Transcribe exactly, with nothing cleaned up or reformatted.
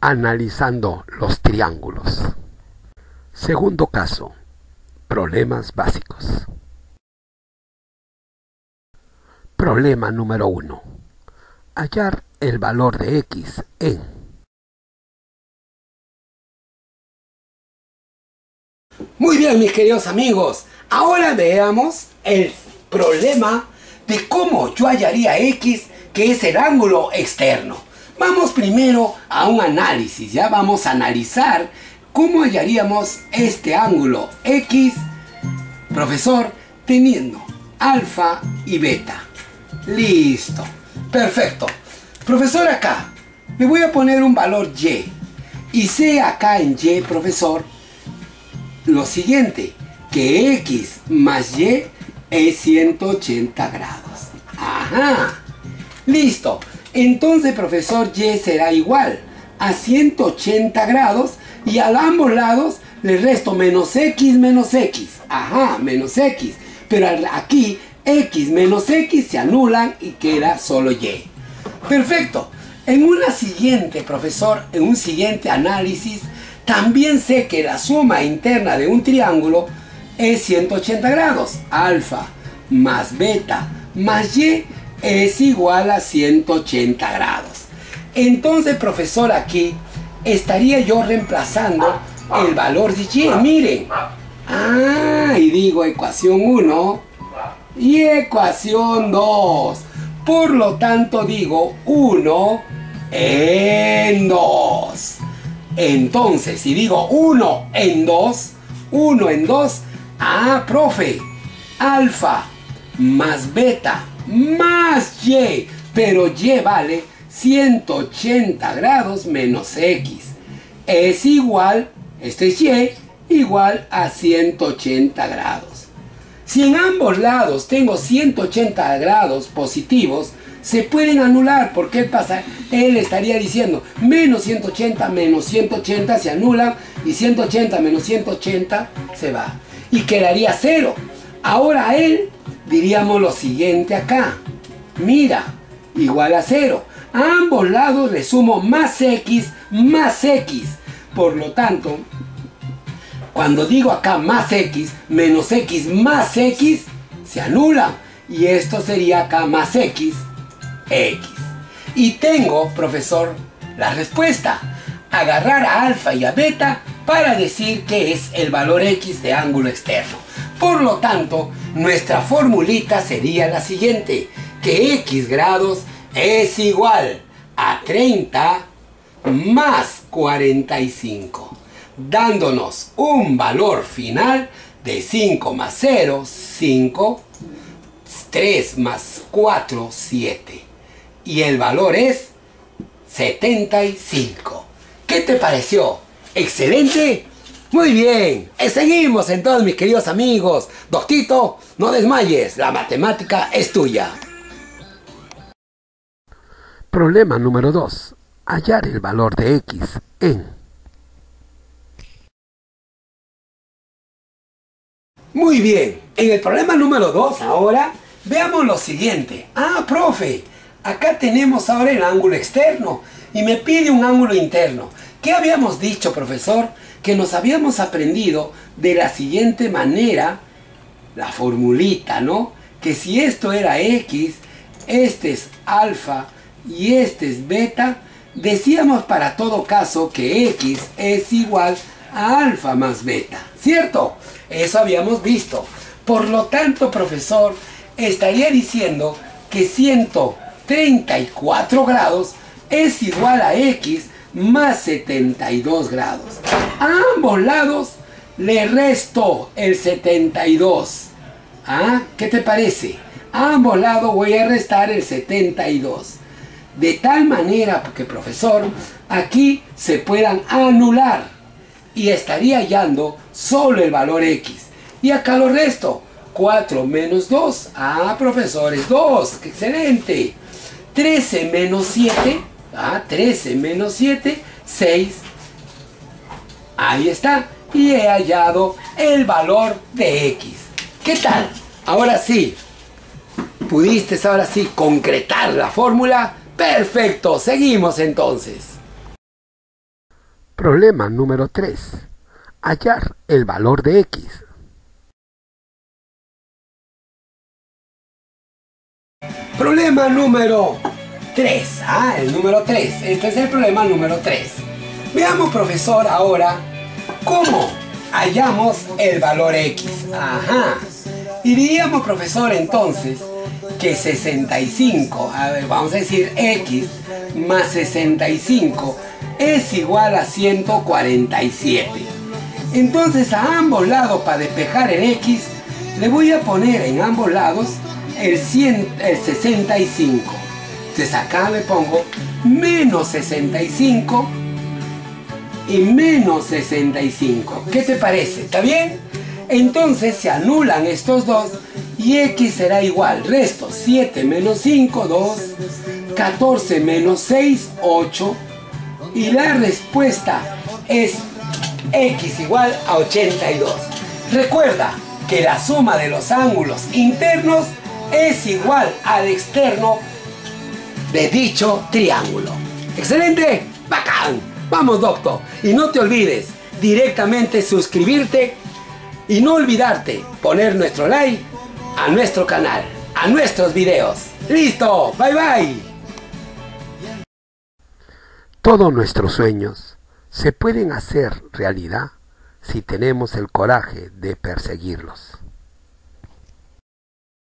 Analizando los triángulos. Segundo caso. Problemas básicos. Problema número uno. Hallar el valor de x en. Muy bien, mis queridos amigos. Ahora veamos el problema de cómo yo hallaría x, que es el ángulo externo. Vamos primero a un análisis. Ya vamos a analizar cómo hallaríamos este ángulo x, profesor, teniendo alfa y beta. Listo. Perfecto. Profesor, acá le voy a poner un valor y. Y sé acá en y, profesor, lo siguiente, que x más y es ciento ochenta grados. Ajá. Listo. Entonces, profesor, y será igual a ciento ochenta grados y a ambos lados le resto menos x menos x. Ajá, menos x. Pero aquí x menos x se anulan y queda solo y. Perfecto. En una siguiente, profesor, en un siguiente análisis, también sé que la suma interna de un triángulo es ciento ochenta grados. Alfa más beta más y es igual a ciento ochenta grados. Entonces, profesor, aquí estaría yo reemplazando el valor de y. Miren. Ah, y digo ecuación uno y ecuación dos. Por lo tanto, digo uno en dos. Entonces, si digo uno en dos, uno en dos, ah, profe, alfa más beta más y, pero y vale ciento ochenta grados menos x. Es igual, este es y, igual a ciento ochenta grados. Si en ambos lados tengo ciento ochenta grados positivos, se pueden anular. ¿Por qué pasa? Él estaría diciendo menos ciento ochenta menos ciento ochenta se anulan y ciento ochenta menos ciento ochenta se va. Y quedaría cero. Ahora él diríamos lo siguiente acá. Mira, igual a cero. A ambos lados le sumo más x más x. Por lo tanto, cuando digo acá más x, menos x más x, se anula. Y esto sería acá más x, x. Y tengo, profesor, la respuesta. Agarrar a alfa y a beta para decir que es el valor x de ángulo externo. Por lo tanto, nuestra formulita sería la siguiente, que x grados es igual a treinta más cuarenta y cinco, dándonos un valor final de cinco más cero, cinco, tres más cuatro, siete. Y el valor es setenta y cinco. ¿Qué te pareció? ¿Excelente? Muy bien, seguimos entonces, mis queridos amigos. Doctito, no desmayes, la matemática es tuya. Problema número dos. Hallar el valor de x en. Muy bien, en el problema número dos ahora, veamos lo siguiente. Ah, profe, acá tenemos ahora el ángulo externo y me pide un ángulo interno. ¿Qué habíamos dicho, profesor? Que nos habíamos aprendido de la siguiente manera, la formulita, ¿no? Que si esto era x, este es alfa y este es beta, decíamos para todo caso que x es igual a alfa más beta, ¿cierto? Eso habíamos visto. Por lo tanto, profesor, estaría diciendo que ciento treinta y cuatro grados es igual a x más setenta y dos grados. A ambos lados le resto el setenta y dos. ¿Ah? ¿Qué te parece? A ambos lados voy a restar el setenta y dos. De tal manera que, profesor, aquí se puedan anular. Y estaría hallando solo el valor x. Y acá lo resto. cuatro menos dos. Ah, profesor, es dos. ¡Qué excelente! trece menos siete. Ah, trece menos siete, seis. Ahí está. Y he hallado el valor de x. ¿Qué tal? Ahora sí. ¿Pudiste ahora sí concretar la fórmula? Perfecto. Seguimos entonces. Problema número tres. Hallar el valor de X. Problema número tres. Ah, el número tres. Este es el problema número tres. Veamos, profesor, ahora cómo hallamos el valor X. Ajá. Diríamos, profesor, entonces que sesenta y cinco, a ver, vamos a decir X más sesenta y cinco es igual a ciento cuarenta y siete. Entonces a ambos lados, para despejar el X, le voy a poner en ambos lados el, cien, el sesenta y cinco. Entonces acá le pongo menos sesenta y cinco y menos sesenta y cinco. ¿Qué te parece? ¿Está bien? Entonces se anulan estos dos y X será igual. Resto siete menos cinco, dos. catorce menos seis, ocho. Y la respuesta es X igual a ochenta y dos. Recuerda que la suma de los ángulos internos es igual al externo de dicho triángulo. ¿Excelente? ¡Bacán! Vamos, doctor. Y no te olvides directamente suscribirte y no olvidarte poner nuestro like a nuestro canal, a nuestros videos. ¡Listo! ¡Bye, bye! Todos nuestros sueños se pueden hacer realidad si tenemos el coraje de perseguirlos.